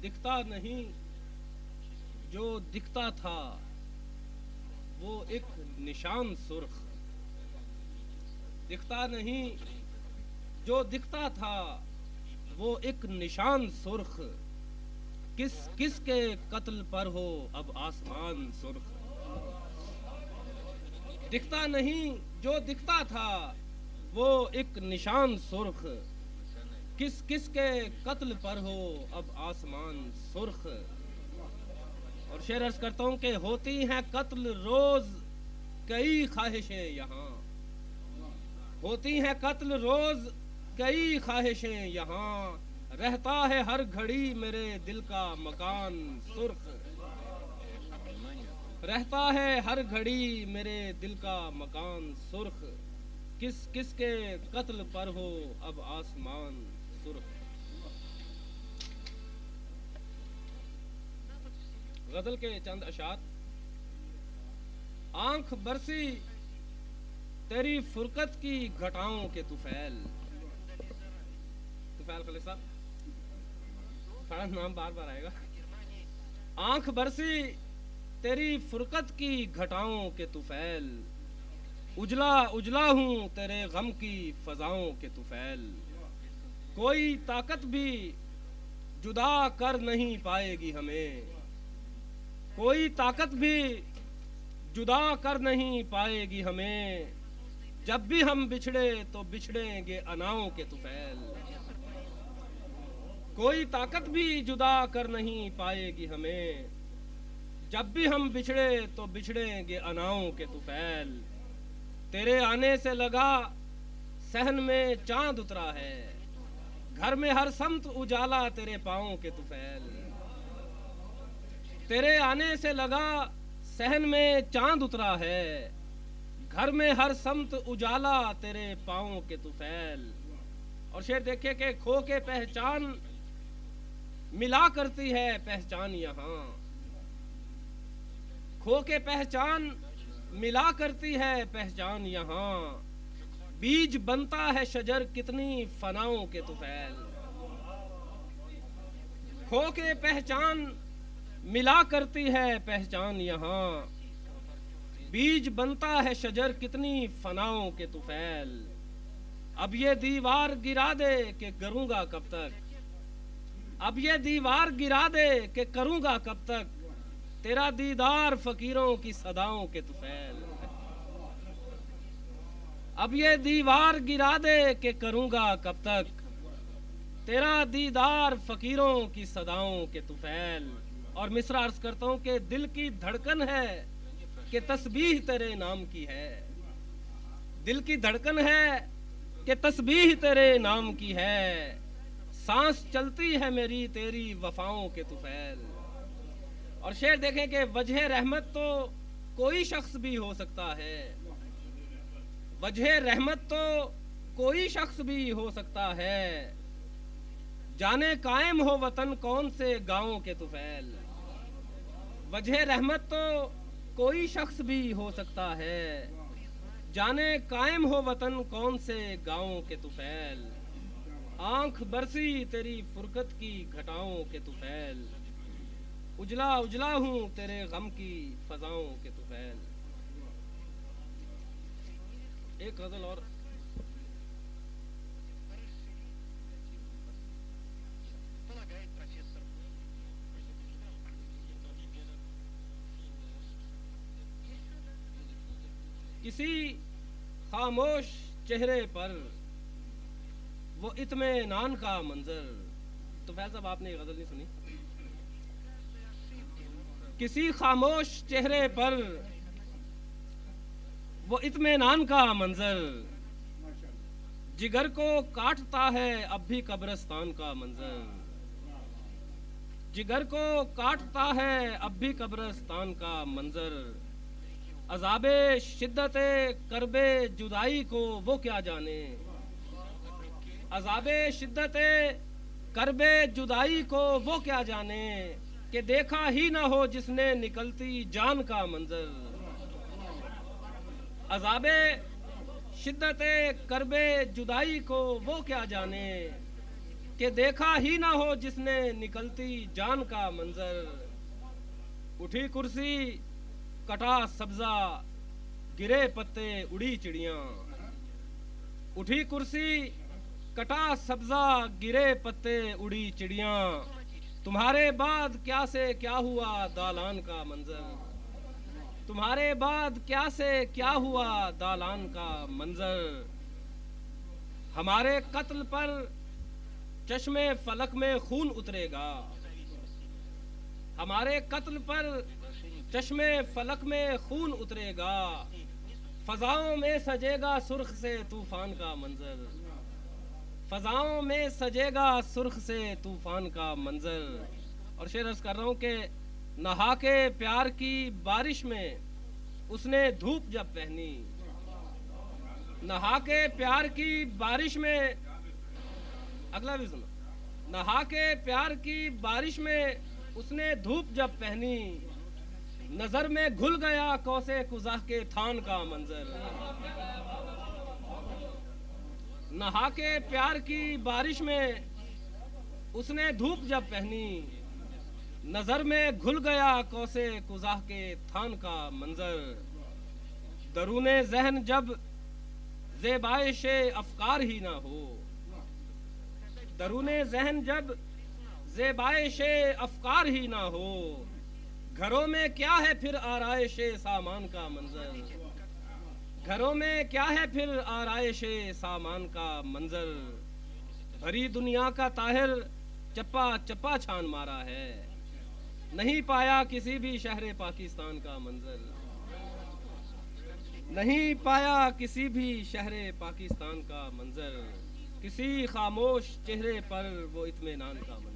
दिखता नहीं जो दिखता था वो एक निशान सुर्ख, दिखता नहीं जो दिखता था वो एक निशान सुर्ख, किस किस के कत्ल पर हो अब आसमान सुर्ख। दिखता नहीं जो दिखता था वो एक निशान सुर्ख, किस किस के कत्ल पर हो अब आसमान सुर्ख। और शेर अर्ज करता हूँ कि होती हैं कत्ल रोज कई ख्वाहिशें यहाँ, होती हैं कत्ल रोज कई ख्वाहिशें यहाँ, रहता है हर घड़ी मेरे दिल का मकान सुर्ख, रहता है हर घड़ी मेरे दिल का मकान सुर्ख, किस किस के कत्ल पर हो अब आसमान सुर्ख। गजल के चंद अशार। आंख बरसी तेरी फुरकत की घटाओं के तुफैल, तुफैल खलील साहब बड़ा नाम बार बार आएगा। आंख बरसी तेरी फुरकत की घटाओं के तुफैल, उजला उजला हूँ तेरे गम की फजाओं के तुफैल, कोई ताकत भी जुदा कर नहीं पाएगी हमें, कोई ताकत भी जुदा कर नहीं पाएगी हमें, जब भी हम बिछड़े तो बिछड़ेंगे अनाओं के तुफैल, कोई ताकत भी जुदा कर नहीं पाएगी हमें, जब भी हम बिछड़े तो बिछड़ेंगे अनाओं के तुफैल, तेरे आने से लगा सहन में चांद उतरा है, घर में हर समत उजाला तेरे पाँव के तुफैल, तेरे आने से लगा सहन में चांद उतरा है, घर में हर समत उजाला तेरे पाँव के तुफैल। और शेर देखिए कि खो के पहचान मिला करती है पहचान यहाँ, खो के पहचान मिला करती है पहचान यहाँ, बीज बनता है शजर कितनी फनाओं के तुफैल, खो के पहचान मिला करती है पहचान यहाँ, बीज बनता है शजर कितनी फनाओं के तुफैल, अब ये दीवार गिरा दे कि करूंगा कब तक, अब ये दीवार गिरा दे कि करूंगा कब तक, तेरा दीदार फकीरों की सदाओं के तुफैल, अब ये दीवार गिरा दे कि करूंगा कब तक, तेरा दीदार फकीरों की सदाओं के तुफैल। और मिसरा अर्ज करता हूं कि दिल की धड़कन है कि तस्बीह तेरे नाम की है, दिल की धड़कन है कि तस्बीह तेरे नाम की है, सांस चलती है मेरी तेरी वफाओं के तुफैल। और शेर देखें कि वजह रहमत तो कोई शख्स भी हो सकता है, वजह रहमत तो कोई शख्स भी हो सकता है, जाने कायम हो वतन कौन से गांवों के तुफैल, वजह रहमत तो कोई शख्स भी हो सकता है, जाने कायम हो वतन कौन से गांवों के तुफैल, आंख बरसी तेरी फुरकत की घटाओं के तुफैल, उजला उजला हूँ तेरे गम की फजाओं के तुफैल। एक गजल और। किसी खामोश चेहरे पर वो इत्मीनान का मंजर, तो फैल साहब आपने ये गजल नहीं सुनी। किसी खामोश चेहरे पर वो इत्मीनान का मंजर, जिगर को काटता है अब भी कब्रिस्तान का मंजर, जिगर को काटता है अब भी कब्रिस्तान का मंजर, अज़ाबे शिद्दते करबे जुदाई को वो क्या जाने, अज़ाबे शिद्दते करबे जुदाई को वो क्या जाने, कि देखा ही ना हो जिसने निकलती जान का मंजर, अज़ाबे शिद्दते करबे जुदाई को वो क्या जाने, कि देखा ही ना हो जिसने निकलती जान का मंजर। उठी कुर्सी कटा सब्जा गिरे पत्ते उड़ी चिड़ियां। उठी कुर्सी कटा सब्जा गिरे पत्ते उड़ी चिड़ियां। तुम्हारे बाद क्या से क्या हुआ दालान का मंजर। तुम्हारे बाद क्या से क्या हुआ दालान का मंजर। हमारे कत्ल पर चश्मे फलक में खून उतरेगा। हमारे कत्ल पर चश्मे फलक में खून उतरेगा। फजाओं में सजेगा सुर्ख से तूफान का मंजर। फजाओं में सजेगा सुर्ख से तूफान का मंजर। और शेर अर्ज कर रहा हूँ कि नहा के प्यार की बारिश में उसने धूप जब पहनी। नहा के प्यार की बारिश में, अगला भी सुनो। नहा के प्यार की बारिश में उसने धूप जब पहनी। नजर में घुल गया कौसे कुज़ा के थान का मंजर। नहा के प्यार की बारिश में उसने धूप जब पहनी। नजर में घुल गया कौसे कुज़ा के थान का मंजर। दरूने जहन जब ज़ेबाइशे अफकार ही ना हो। दरूने जहन जब ज़ेबाइशे अफकार ही ना हो। घरों में क्या है फिर आराइशे सामान का मंजर। घरों में क्या है फिर आराइशे सामान का मंजर। भरी दुनिया का ताहिर चप्पा चप्पा छान मारा है। नहीं पाया किसी भी शहरे पाकिस्तान का मंजर। नहीं पाया किसी भी शहरे पाकिस्तान का मंजर। किसी खामोश चेहरे पर वो इत्मीनान का मंजर।